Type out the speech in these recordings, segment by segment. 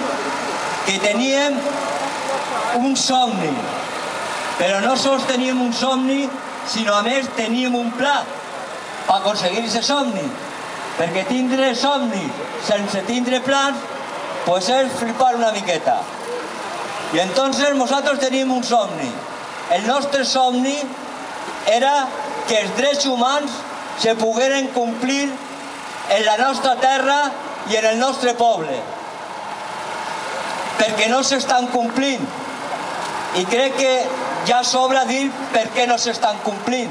que teníem un somni, però no sols teníem un somni, sinó a més teníem un pla per aconseguir aquest somni, perquè tindre somnis sense tindre plans pues és flipar una miqueta. I entonces nosaltres teníem un somni. El nostre somni era que els drets humans se pogueren complir en la nostra terra i en el nostre poble, perquè no s'estan complint. I crec que ja sobra dir per què no s'estan complint.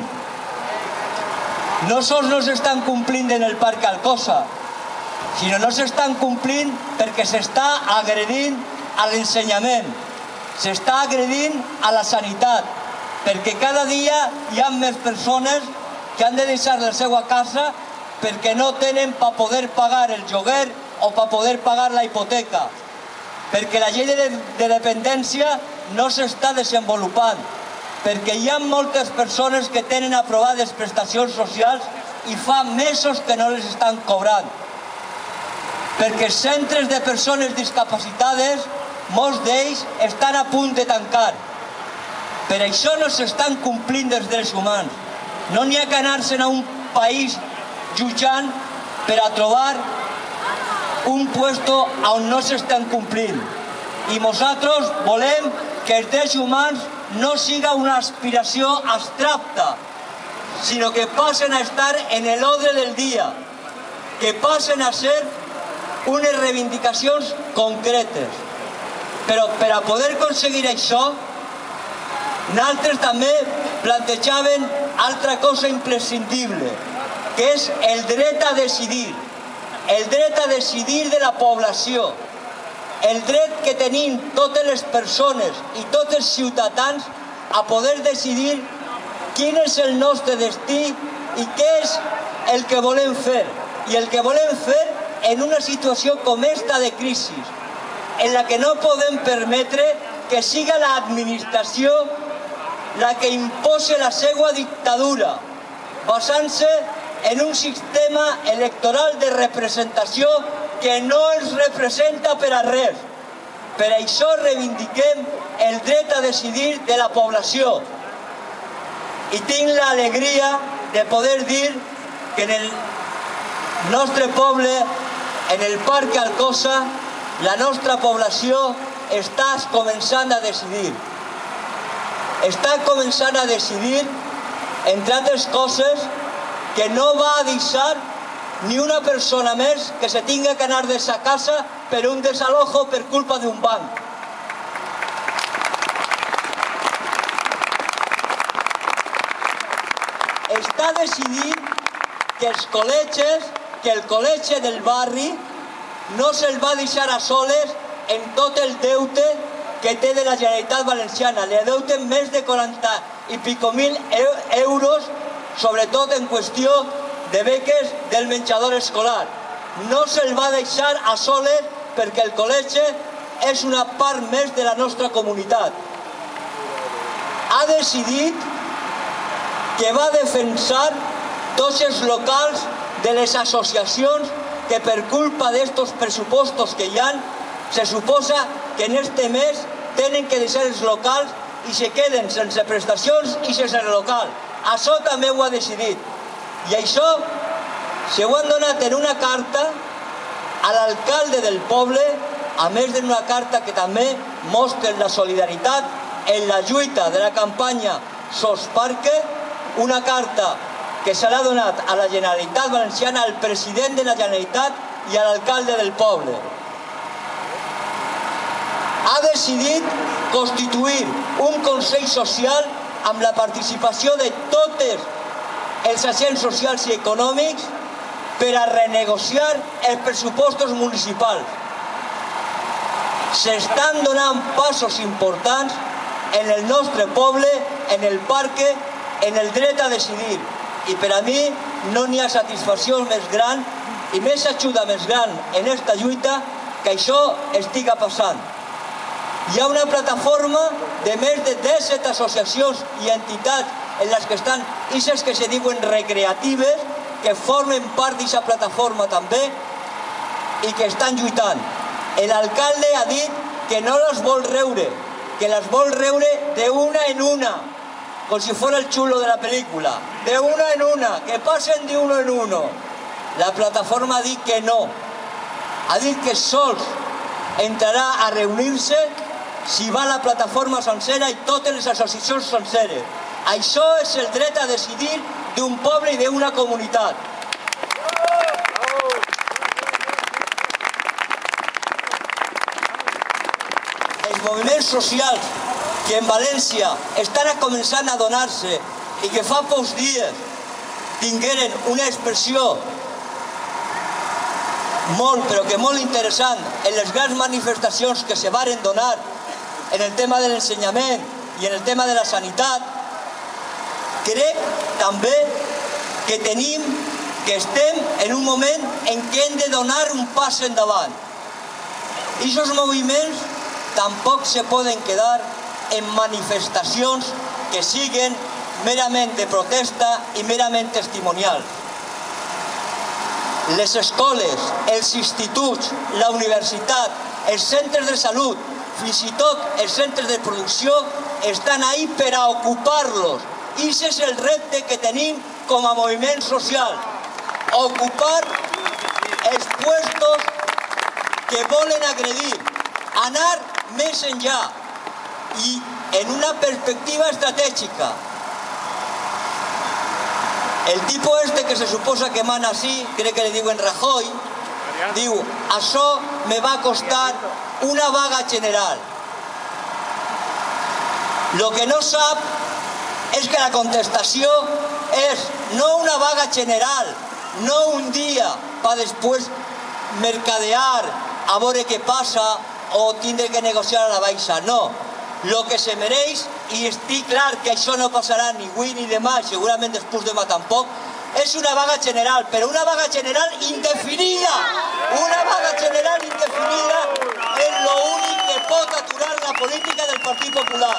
No sols no s'estan complint en el Parc Alcosa, sinó no s'estan complint perquè s'està agredint a l'ensenyament, s'està agredint a la sanitat, perquè cada dia hi ha més persones que han de deixar la seva casa perquè no tenen per poder pagar el lloguer o per poder pagar la hipoteca, perquè la llei de dependència no s'està desenvolupant, perquè hi ha moltes persones que tenen aprovades prestacions socials i fa mesos que no les estan cobrant, perquè els centres de persones discapacitades, molts d'ells estan a punt de tancar. Per això no s'estan complint els drets humans. No n'hi ha que anar-se'n a un país jutjant per a trobar un puesto on no s'estan complint. I nosaltres volem que els drets humans no siga una aspiració abstracta, sinó que passen a estar en l'ordre del dia, que passen a ser unes reivindicacions concretes. Però per a poder aconseguir això, nosaltres també plantejàvem altra cosa imprescindible, que és el dret a decidir de la població, el dret que tenim totes les persones i tots els ciutadans a poder decidir quin és el nostre destí i què és el que volem fer. I el que volem fer en una situació com esta de crisi, en la que no podem permetre que siga l'administració la que impose la seva dictadura, basant-se en un sistema electoral de representació que no ens representa per a res. Per això reivindiquem el dret a decidir de la població. I tinc l'alegria de poder dir que en el nostre poble, en el Parc Alcosa, la nostra població està començant a decidir. Està començant a decidir, entre altres coses, que no va a deixar ni una persona més que se tinga que anar de sa casa per un desalojo per culpa d'un banc. Està decidint que els col·legis, que el col·legi del barri no se'l va deixar a soles en tot el deute que té de la Generalitat Valenciana. Li deuten més de 40 i pico mil euros, sobretot en qüestió de beques del menjador escolar. No se'l va deixar a soles perquè el col·legi és una part més de la nostra comunitat. Ha decidit que va defensar tots els locals de les associacions que per culpa d'estos pressupostos que hi ha, se suposa que en este mes tenen que deixar els locals i se queden sense prestacions i sense el local. Això també ho ha decidit. I això se ho han donat en una carta a l'alcalde del poble, a més d'una carta que també mostra la solidaritat en la lluita de la campanya Sos Parque, una carta que se l'ha donat a la Generalitat Valenciana, al president de la Generalitat i a l'alcalde del poble. Ha decidit constituir un Consell Social amb la participació de tots els agents socials i econòmics per a renegociar els pressupostos municipals. S'estan donant passos importants en el nostre poble, en el parc, en el dret a decidir. I per a mi no n'hi ha satisfacció més gran i més ajuda més gran en aquesta lluita que això estiga passant. Hi ha una plataforma de més de 17 associacions i entitats en les que estan aquestes que se diuen recreatives, que formen part d'aquesta plataforma també i que estan lluitant. L'alcalde ha dit que no les vol reure, que les vol reure de una en una, com si fuera el chulo de la pel·lícula, de una en una, que passen de uno en uno. La plataforma ha dit que no, ha dit que sols entrarà a reunir-se si va la plataforma sencera i totes les associacions senceres. Això és el dret a decidir d'un poble i d'una comunitat. Els moviments socials que en València estan començant a donar-se i que fa pocs dies tingueren una expressió molt, però que molt interessant en les grans manifestacions que se varen donar en el tema de l'ensenyament i en el tema de la sanitat, crec també que estem en un moment en què hem de donar un pas endavant. I aquests moviments tampoc se poden quedar en manifestacions que siguen merament de protesta i merament testimonials. Les escoles, els instituts, la universitat, els centres de salut, fins i tot els centres de producció, estan ahí per a ocupar-los. I aquest és el repte que tenim com a moviment social. Ocupar els puestos que volen agredir, anar més enllà i en una perspectiva estratègica. El tipo este que se suposa que mana así, crec que le diuen Rajoy, diu, això me va costar una vaga general. Lo que no sap és que la contestació és no una vaga general, no un dia per després mercadear a veure què passa o tindre que negociar a la baixa, no. Lo que se mereix, i estic clar que això no passarà ni avui ni demà, segurament després demà tampoc, és una vaga general, però una vaga general indefinida. Una vaga general indefinida és l'únic que pot aturar la política del Partit Popular.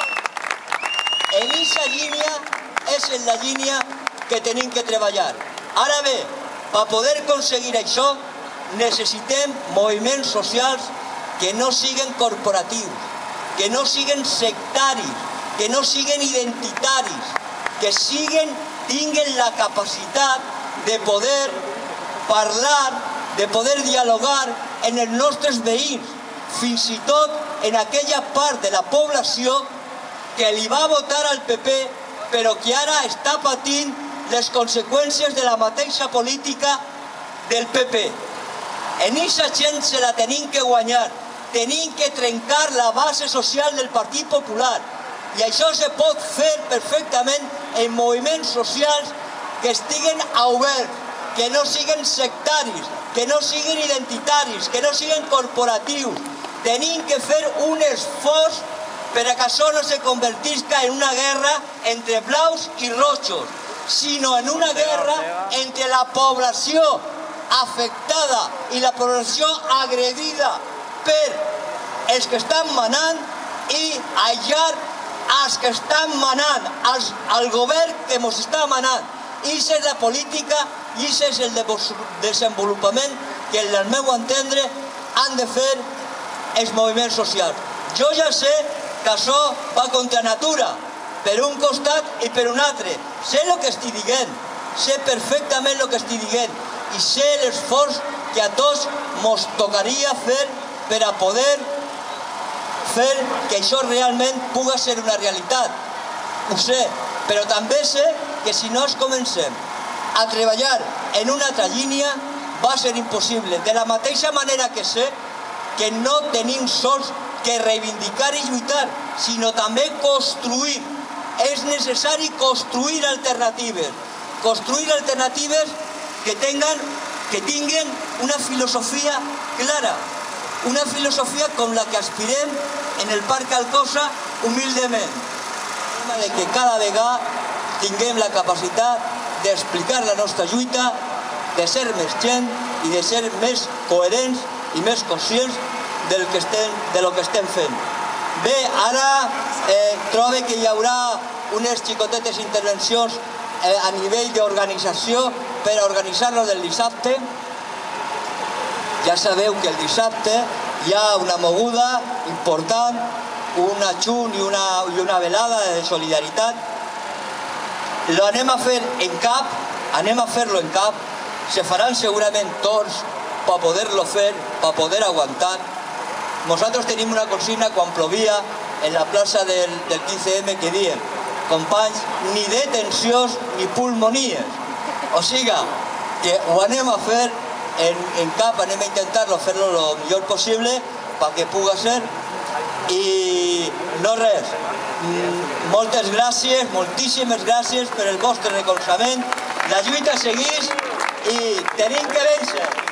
En aquesta línia és en la línia que tenim que treballar. Ara bé, per poder aconseguir això, necessitem moviments socials que no siguen corporatius, que no siguen sectaris, que no siguen identitaris, que tinguen la capacitat de poder parlar, de poder dialogar en els nostres veïns, fins i tot en aquella part de la població que li va votar al PP, però que ara està patint les conseqüències de la mateixa política del PP. En aquesta gent se la tenim que guanyar. Tenim que trencar la base social del Partit Popular. I això se pot fer perfectament en moviments socials que estiguen oberts, que no siguin sectaris, que no siguin identitaris, que no siguin corporatius. Tenim que fer un esforç per a que això no se convertisca en una guerra entre blaus i rojos, sinó en una guerra entre la població afectada i la població agredida per els que estan manant i aïllar els que estan manant, al govern que ens està manant. I aquesta és la política i aquest és el desenvolupament que, al meu entendre, han de fer els moviments socials. Jo ja sé que això va contra natura, per un costat i per un altre. Sé el que estic dient, sé perfectament el que estic dient i sé l'esforç que a tots ens tocaria fer per a poder fer que això realment pugui ser una realitat. Ho sé, però també sé que si no es comencem a treballar en una altra línia va ser impossible. De la mateixa manera que sé que no tenim sols que reivindicar i lluitar, sinó també construir. És necessari construir alternatives. Construir alternatives que tinguin una filosofia clara, una filosofia com la que aspirem en el Parc Alcosa humilment. De que cada vegada tinguem la capacitat d'explicar la nostra lluita, de ser més gent i de ser més coherents i més conscients del que estem fent. Bé, ara trobo que hi haurà unes xicotetes intervencions a nivell d'organització per a organitzar-lo del dissabte. Ja sabeu que el dissabte hi ha una moguda important, un ajunt i una velada de solidaritat. Lo anem a fer en cap, anem a fer-lo en cap, se faran segurament torns per poder-lo fer, per poder aguantar. Nosaltres tenim una consigna quan plovia en la plaça del 15M que diem: companys, ni detencions ni pulmonies. O sigui, que ho anem a fer en cap, anem a intentar-lo fer-lo el millor possible perquè pugui ser. I no res, moltes gràcies, moltíssimes gràcies per el vostre recolzament. La lluita segueix i tenim que vèncer.